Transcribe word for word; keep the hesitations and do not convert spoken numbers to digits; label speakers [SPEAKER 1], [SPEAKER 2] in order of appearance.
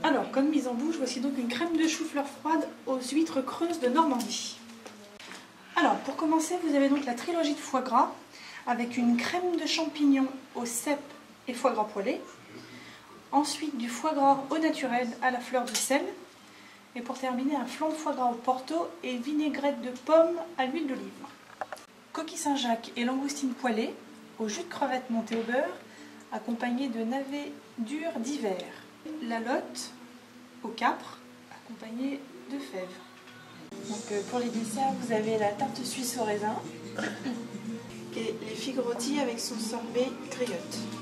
[SPEAKER 1] Alors, comme mise en bouche, voici donc une crème de chou-fleur froide aux huîtres creuses de Normandie. Alors, pour commencer, vous avez donc la trilogie de foie gras avec une crème de champignons au cèpe et foie gras poêlé. Ensuite, du foie gras au naturel à la fleur de sel. Et pour terminer, un flan de foie gras au porto et vinaigrette de pomme à l'huile d'olive. Coquille Saint-Jacques et langoustine poêlée au jus de crevette monté au beurre, accompagné de navets durs d'hiver. La lotte au capre, accompagnée de fèves. Donc euh, pour les desserts, vous avez la tarte suisse au raisin et les figues rôties avec son sorbet griotte.